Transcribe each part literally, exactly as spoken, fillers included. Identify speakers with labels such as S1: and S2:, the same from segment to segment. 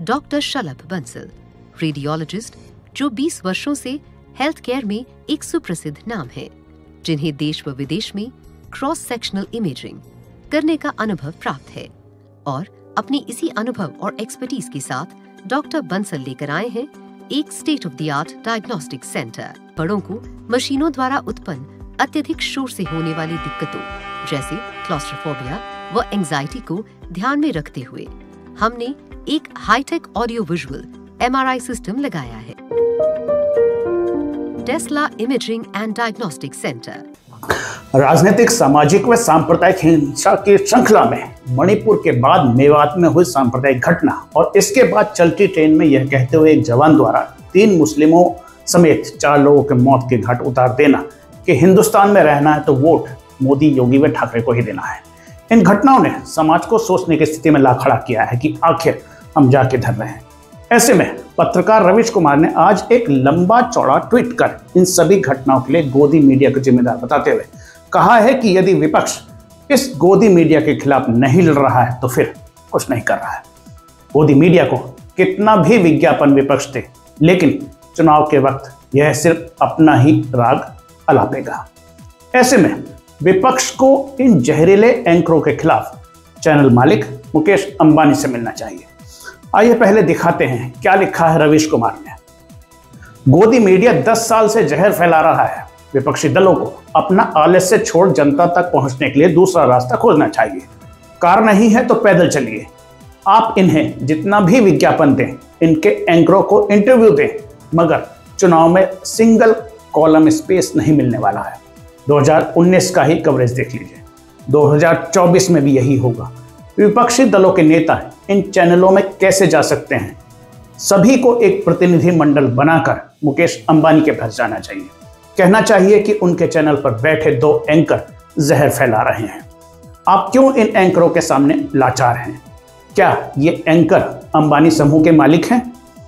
S1: Doctor शलभ Bansal, radiologist जो बीस वर्षों से हेल्थ केयर में एक सुप्रसिद्ध नाम है, जिन्हें देश व विदेश में क्रॉस सेक्शनल इमेजिंग करने का अनुभव प्राप्त है। और अपनी इसी अनुभव और एक्सपर्टीज के साथ डॉक्टर बंसल लेकर आए हैं एक state of the art diagnostic centre. बड़ों को मशीनों द्वारा उत्पन्न अत्यधिक शोर से होने वाली दिक्कतों जैसे क्लॉस्ट्रोफोबिया व एंजाइटी को ध्यान में रखते हुए हमने एक high tech audio visual M R I system लगाया है। Tesla imaging and diagnostic centre.
S2: राजनीतिक, सामाजिक व सांप्रदायिक हिंसा की श्रृंखला में मणिपुर के बाद मेवात में हुई सांप्रदायिक घटना और इसके बाद चलती ट्रेन में यह कहते हुए एक जवान द्वारा तीन मुस्लिमों समेत चार लोगों के मौत के घाट उतार देना कि हिंदुस्तान में रहना है तो वोट मोदी, योगी व ठाकरे को ही देना है। इन घटनाओं ने समाज को सोचने की स्थिति में ला खड़ा किया है कि आखिर हम जा किधर रहे हैं। ऐसे में पत्रकार रवीश कुमार ने आज एक लंबा चौड़ा ट्वीट कर इन सभी घटनाओं के लिए गोदी मीडिया को जिम्मेदार बताते हुए कहा है कि यदि विपक्ष इस गोदी मीडिया के खिलाफ नहीं लड़ रहा है तो फिर कुछ नहीं कर रहा है। गोदी मीडिया को कितना भी विज्ञापन विपक्ष दे, लेकिन चुनाव के वक्त यह सिर्फ अपना ही राग अलापेगा। ऐसे में विपक्ष को इन जहरीले एंकरों के खिलाफ चैनल मालिक मुकेश अंबानी से मिलना चाहिए। आइए पहले दिखाते हैं क्या लिखा है रवीश कुमार ने। गोदी मीडिया दस साल से जहर फैला रहा है। विपक्षी दलों को अपना आलस्य छोड़ जनता तक पहुंचने के लिए दूसरा रास्ता खोजना चाहिए। कार नहीं है तो पैदल चलिए। आप इन्हें जितना भी विज्ञापन दें, इनके एंकरों को इंटरव्यू दें, मगर चुनाव में सिंगल कॉलम स्पेस नहीं मिलने वाला है। दो हज़ार उन्नीस का ही कवरेज देख लीजिए, दो हज़ार चौबीस में भी यही होगा। विपक्षी दलों के नेता इन चैनलों में कैसे जा सकते हैं? सभी को एक प्रतिनिधि मंडल बनाकर मुकेश अंबानी के पास जाना चाहिए। कहना चाहिए कि उनके चैनल पर बैठे दो एंकर जहर फैला रहे हैं। आप क्यों इन एंकरों के सामने लाचार हैं? क्या ये एंकर अंबानी समूह के मालिक हैं?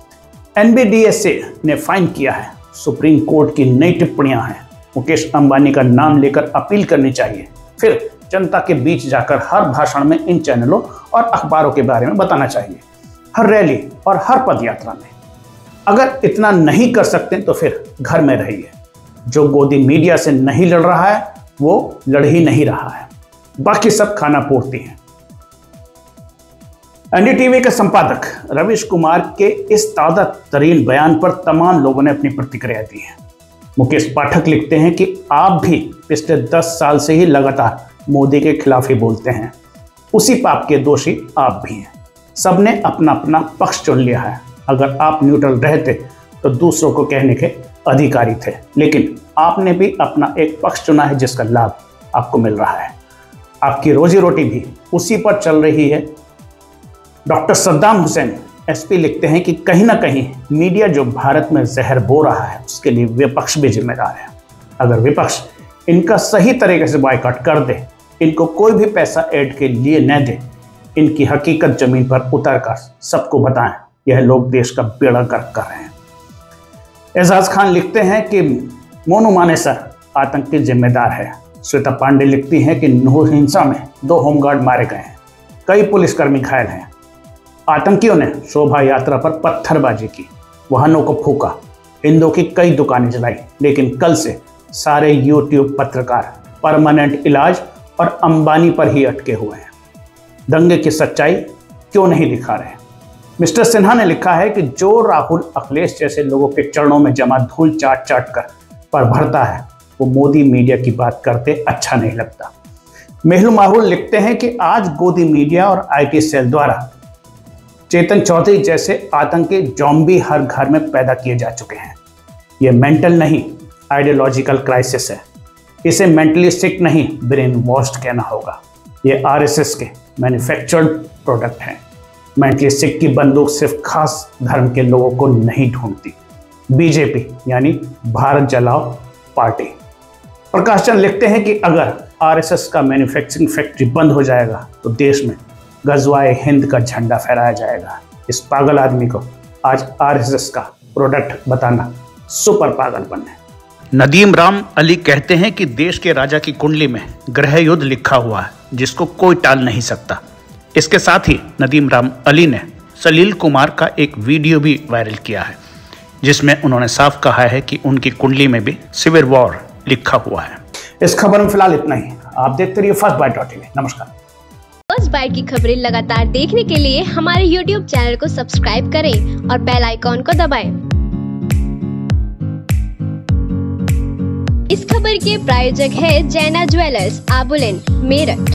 S2: N B D S A ने फाइन किया है। सुप्रीम कोर्ट की नई टिप्पणियां हैं। मुकेश अंबानी का नाम लेकर अपील करनी चाहिए, फिर जनता के बीच जाकर हर भाषण में इन चैनलों और अखबारों के बारे में बताना चाहिए, हर रैली और हर पद यात्रा में। अगर इतना नहीं कर सकते तो फिर घर में रहिए। जो गोदी मीडिया से नहीं लड़ रहा है वो लड़ ही नहीं रहा है, बाकी सब खाना पूर्ति है। एन डी टी वी के संपादक रवीश कुमार के इस ताज़ा तरीन बयान पर तमाम लोगों ने अपनी प्रतिक्रिया दी है। मुकेश पाठक लिखते हैं कि आप भी पिछले दस साल से ही लगातार मोदी के खिलाफ ही बोलते हैं। उसी पाप के दोषी आप भी हैं। सबने अपना अपना पक्ष चुन लिया है। अगर आप न्यूट्रल रहते तो दूसरों को कहने के अधिकारी थे, लेकिन आपने भी अपना एक पक्ष चुना है जिसका लाभ आपको मिल रहा है। आपकी रोजी रोटी भी उसी पर चल रही है। Doctor Saddam Hussain S P लिखते हैं कि कहीं ना कहीं मीडिया जो भारत में जहर बो रहा है उसके लिए विपक्ष भी जिम्मेदार है। अगर विपक्ष इनका सही तरीके से बायकॉट कर दे, इनको कोई भी पैसा ऐड के लिए न दे, इनकी हकीकत जमीन पर उतर कर सबको बताएं, यह लोग देश का बेड़ा गर्क कर रहे हैं। एजाज खान लिखते हैं कि मोनू मानेसर आतंक के जिम्मेदार है। श्वेता पांडे लिखती हैं कि नूह हिंसा में दो होमगार्ड मारे गए हैं, कई पुलिसकर्मी घायल हैं। आतंकियों ने शोभा यात्रा पर पत्थरबाजी की, वाहनों को फूका, हिंदुओं की कई दुकानें जलाई, लेकिन कल से सारे यूट्यूब पत्रकार परमानेंट इलाज और अंबानी पर ही अटके हुए हैं। दंगे की सच्चाई क्यों नहीं दिखा रहे? मिस्टर सिन्हा ने लिखा है कि जो राहुल अखिलेश जैसे लोगों के चरणों में जमा धूल चाट चाट कर पर भरता है वो मोदी मीडिया की बात करते अच्छा नहीं लगता। मेहुल माहुल लिखते हैं कि आज गोदी मीडिया और आई टी सेल द्वारा चेतन चौधरी जैसे आतंकी जॉम्बी हर घर में पैदा किए जा चुके हैं। ये मेंटल नहीं आइडियोलॉजिकल क्राइसिस है। इसे मेंटली सिक नहीं ब्रेन वॉश्ड कहना होगा। ये आर एस एस के मैन्युफैक्चर्ड प्रोडक्ट हैं। मेंटली सिक की बंदूक सिर्फ खास धर्म के लोगों को नहीं ढूंढती। बी जे पी यानी भारत जलाओ पार्टी। प्रकाश चंद लिखते हैं कि अगर आर एस एस का मैन्युफैक्चरिंग फैक्ट्री बंद हो जाएगा तो देश में गजवाए हिंद का झंडा फहराया जाएगा। इस पागल आदमी को आज आर एस एस का प्रोडक्ट बताना सुपर पागलपन है।
S3: नदीम राम अली कहते हैं कि देश के राजा की कुंडली में ग्रह युद्ध लिखा हुआ है जिसको कोई टाल नहीं सकता। इसके साथ ही नदीम राम अली ने सलील कुमार का एक वीडियो भी वायरल किया है, जिसमें उन्होंने साफ कहा है कि उनकी कुंडली में भी सिविल वॉर लिखा हुआ है।
S2: इस खबर में फिलहाल इतना ही। आप देखते रहिए फर्स्ट बाइट डॉट टीवी। नमस्कार।
S4: फर्स्ट बाइट की खबरें लगातार देखने के लिए हमारे यूट्यूब चैनल को सब्सक्राइब करें और बेल आइकॉन को दबाएं। इस खबर के प्रायोजक है जैना ज्वेलर्स, आबुलेन, मेरठ।